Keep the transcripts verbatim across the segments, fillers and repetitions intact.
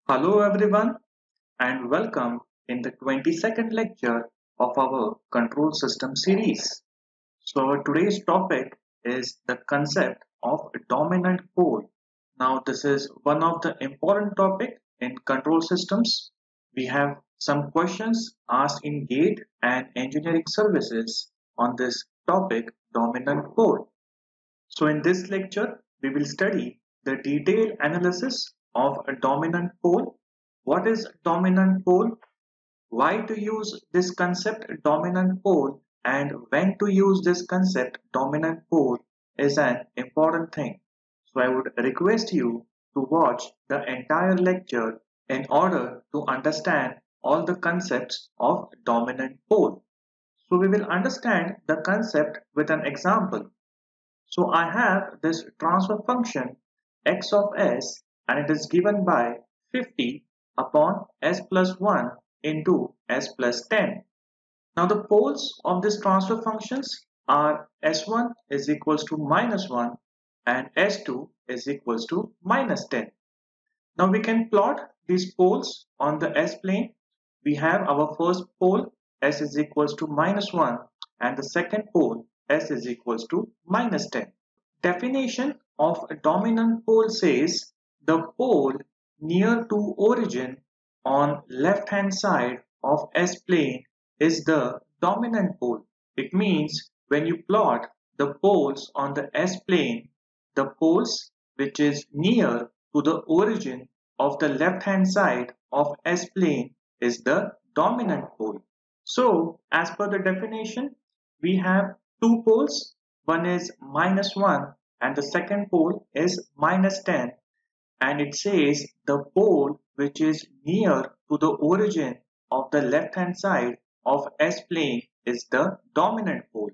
Hello everyone and welcome in the twenty-second lecture of our control system series. So our today's topic is the concept of dominant pole. Now this is one of the important topic in control systems. We have some questions asked in GATE and engineering services on this topic dominant pole. So in this lecture, we will study the detailed analysis of a dominant pole. What is dominant pole? Why to use this concept dominant pole and when to use this concept dominant pole is an important thing. So I would request you to watch the entire lecture in order to understand all the concepts of dominant pole. So we will understand the concept with an example. So I have this transfer function x of s and it is given by fifty upon s plus one into s plus ten. Now the poles of this transfer functions are s one is equals to minus one and s two is equals to minus ten. Now we can plot these poles on the s-plane. We have our first pole s is equals to minus one and the second pole s is equals to minus ten. Definition of a dominant pole says the pole near to origin on left hand side of S-plane is the dominant pole. It means when you plot the poles on the S-plane, the poles which is near to the origin of the left hand side of S-plane is the dominant pole. So as per the definition, we have two poles. One is minus one and the second pole is minus ten, and it says the pole which is near to the origin of the left hand side of S-plane is the dominant pole.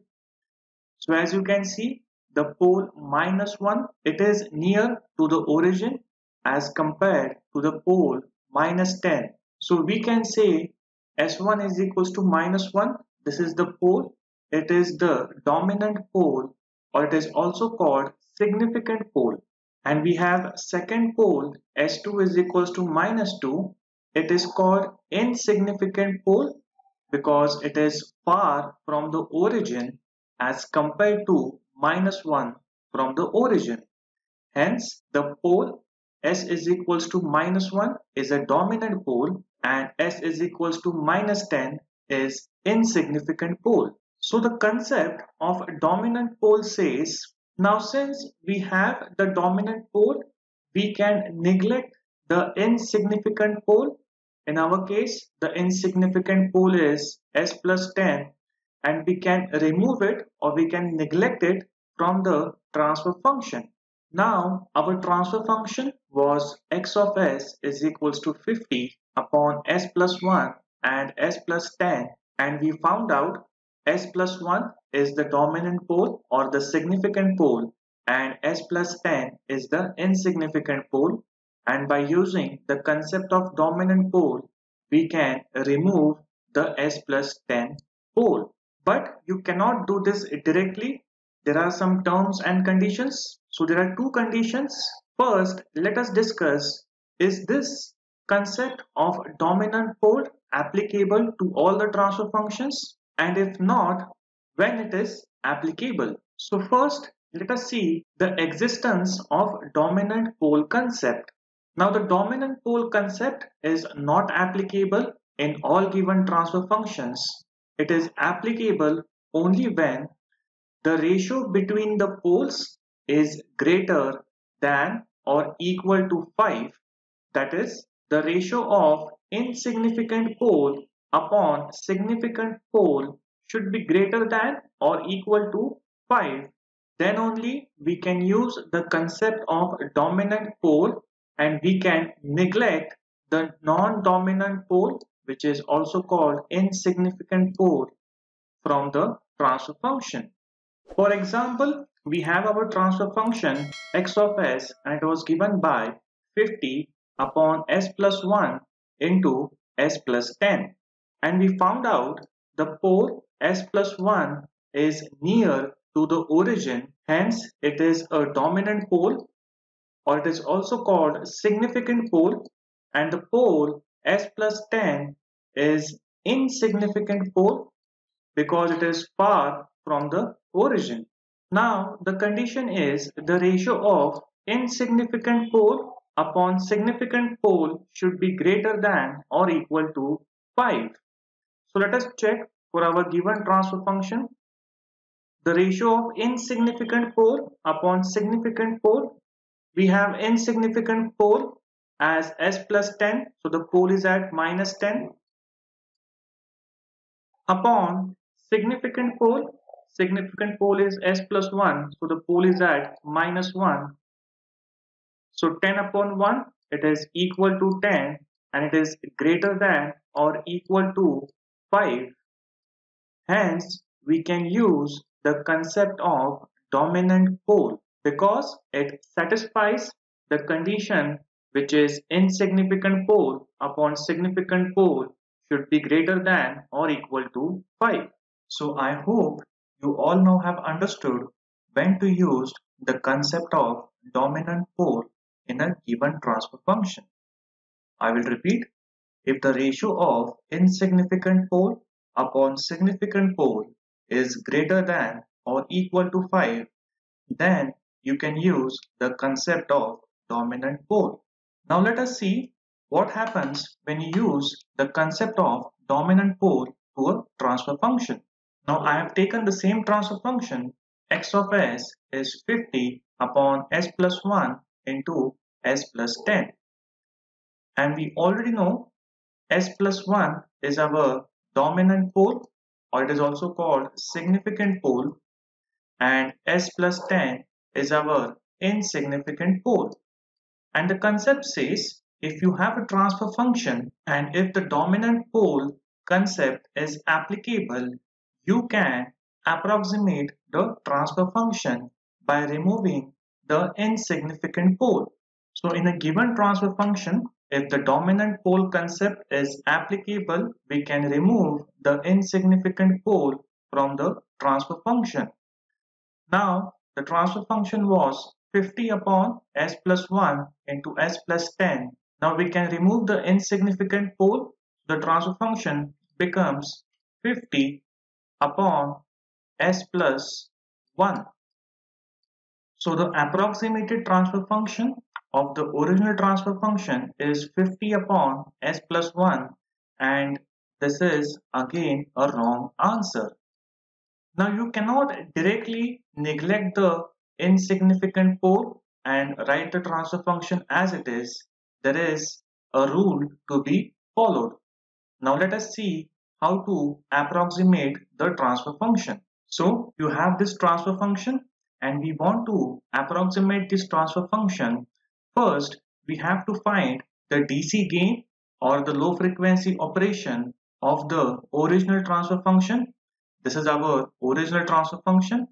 So as you can see, the pole minus one, it is near to the origin as compared to the pole minus ten. So we can say S one is equals to minus one. This is the pole. It is the dominant pole, or it is also called significant pole. And we have second pole S two is equals to minus two. It is called insignificant pole because it is far from the origin as compared to minus one from the origin. Hence, the pole S is equals to minus one is a dominant pole and S is equals to minus ten is insignificant pole. So the concept of a dominant pole says, now since we have the dominant pole, we can neglect the insignificant pole. In our case, the insignificant pole is S plus ten and we can remove it or we can neglect it from the transfer function. Now our transfer function was x of s is equals to fifty upon s plus one and s plus ten, and we found out s plus one is the dominant pole or the significant pole and s plus ten is the insignificant pole, and by using the concept of dominant pole we can remove the s plus ten pole. But you cannot do this directly. There are some terms and conditions. So there are two conditions. First, let us discuss, is this concept of dominant pole applicable to all the transfer functions? And if not, when it is applicable? So first, let us see the existence of dominant pole concept. Now the dominant pole concept is not applicable in all given transfer functions. It is applicable only when the ratio between the poles is greater than or equal to five. That is, the ratio of insignificant pole upon significant pole should be greater than or equal to five. Then only we can use the concept of dominant pole and we can neglect the non-dominant pole, which is also called insignificant pole, from the transfer function. For example, we have our transfer function x of s and it was given by fifty upon s plus one into s plus ten, and we found out the pole s plus one is near to the origin, hence it is a dominant pole, or it is also called significant pole, and the pole s plus ten is insignificant pole because it is far from the origin. Now the condition is the ratio of insignificant pole upon significant pole should be greater than or equal to five. So let us check for our given transfer function. The ratio of insignificant pole upon significant pole. We have insignificant pole as s plus ten, so the pole is at minus ten, upon significant pole. Significant pole is s plus one, so the pole is at minus one. So ten upon one, it is equal to ten, and it is greater than or equal to five. Hence, we can use the concept of dominant pole because it satisfies the condition, which is insignificant pole upon significant pole should be greater than or equal to five. So I hope you all now have understood when to use the concept of dominant pole in a given transfer function. I will repeat. If the ratio of insignificant pole upon significant pole is greater than or equal to five, then you can use the concept of dominant pole. Now let us see what happens when you use the concept of dominant pole to a transfer function. Now I have taken the same transfer function. X of s is fifty upon s plus one into s plus ten. And we already know s plus one is our dominant pole, or it is also called significant pole, and s plus ten is our insignificant pole. And the concept says if you have a transfer function and if the dominant pole concept is applicable, you can approximate the transfer function by removing the insignificant pole. So in a given transfer function, if the dominant pole concept is applicable, we can remove the insignificant pole from the transfer function. Now, the transfer function was fifty upon s plus one into s plus ten. Now we can remove the insignificant pole. The transfer function becomes fifty upon s plus one. So the approximated transfer function of the original transfer function is fifty upon s plus one, and this is again a wrong answer. Now you cannot directly neglect the insignificant pole and write the transfer function as it is. There is a rule to be followed. Now let us see how to approximate the transfer function. So you have this transfer function and we want to approximate this transfer function. First, we have to find the D C gain or the low frequency operation of the original transfer function. This is our original transfer function.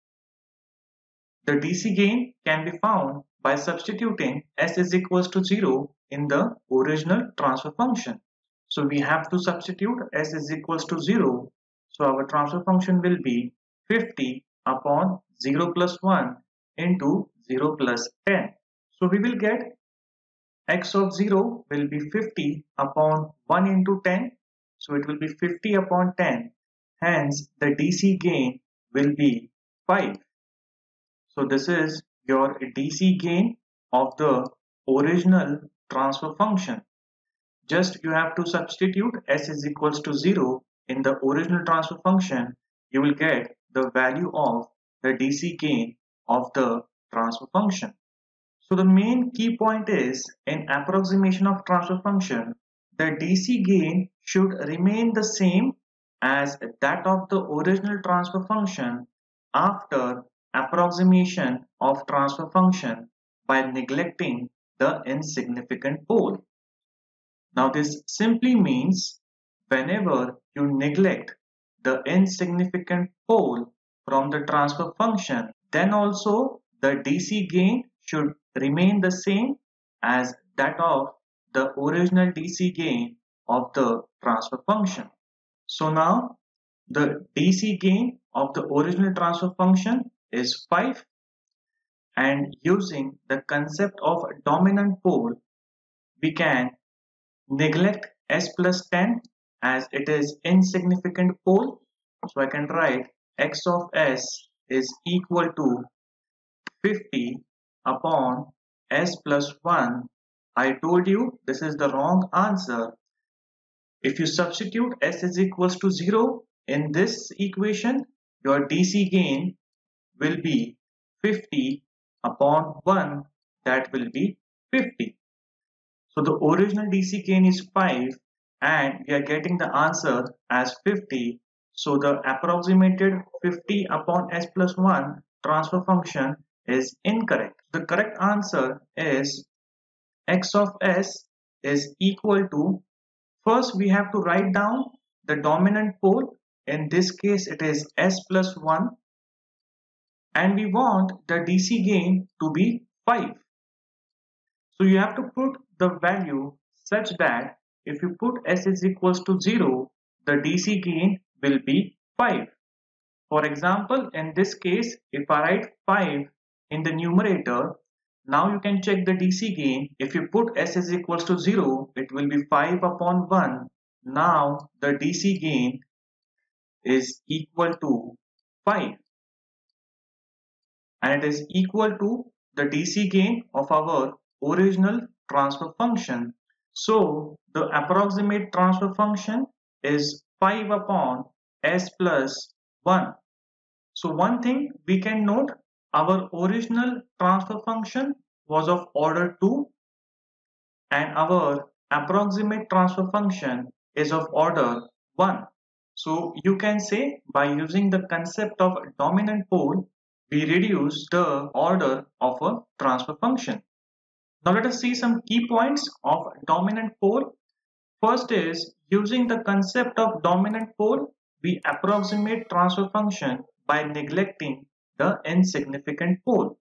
The D C gain can be found by substituting s is equals to zero in the original transfer function. So we have to substitute s is equals to zero. So our transfer function will be fifty upon zero plus one into zero plus ten. So we will get x of zero will be fifty upon one into ten. So it will be fifty upon ten. Hence the D C gain will be five. So this is your D C gain of the original transfer function. Just you have to substitute s is equals to zero in the original transfer function. You will get the value of the D C gain of the transfer function. So the main key point is in approximation of transfer function, the D C gain should remain the same as that of the original transfer function after approximation of transfer function by neglecting the insignificant pole. Now this simply means whenever you neglect the insignificant pole from the transfer function, then also the D C gain should remain the same as that of the original D C gain of the transfer function. So now the D C gain of the original transfer function is five, and using the concept of dominant pole, we can neglect s plus ten as it is insignificant pole. So I can write x of s is equal to fifty upon s plus one. I told you this is the wrong answer. If you substitute s is equals to zero in this equation, your D C gain will be fifty upon one, that will be fifty. So the original D C gain is five and we are getting the answer as fifty. So the approximated fifty upon s plus one transfer function is incorrect. The correct answer is x of s is equal to, first we have to write down the dominant pole. In this case it is s plus one and we want the D C gain to be five. So you have to put the value such that if you put s is equals to zero, the D C gain will be five. For example, in this case, if I write five in the numerator, now you can check the D C gain. If you put s is equals to zero, it will be five upon one. Now the D C gain is equal to five. And it is equal to the D C gain of our original transfer function. So the approximate transfer function is five upon s plus one. So one thing we can note, our original transfer function was of order two and our approximate transfer function is of order one. So you can say by using the concept of dominant pole, we reduce the order of a transfer function. Now let us see some key points of dominant pole. First is, using the concept of dominant pole, we approximate transfer function by neglecting the insignificant pole.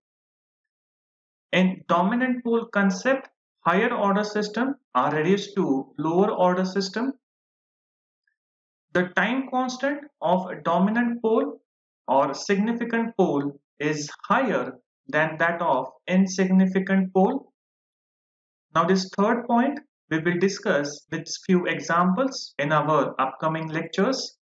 In dominant pole concept, higher order system are reduced to lower order system. The time constant of a dominant pole or significant pole is higher than that of insignificant pole. Now this third point we will discuss with few examples in our upcoming lectures.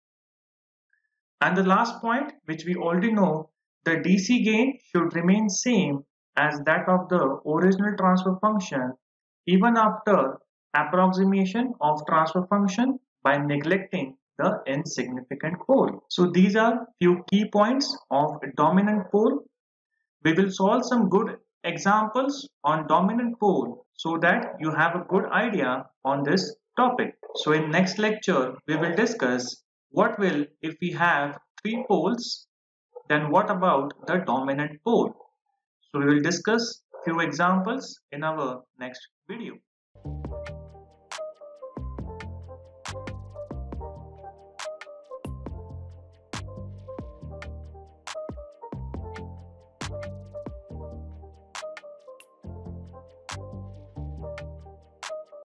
And the last point, which we already know, the D C gain should remain same as that of the original transfer function even after approximation of transfer function by neglecting the insignificant pole. So these are few key points of dominant pole. We will solve some good examples on dominant pole so that you have a good idea on this topic. So in next lecture, we will discuss what will if we have three poles, then what about the dominant pole. So we will discuss few examples in our next video.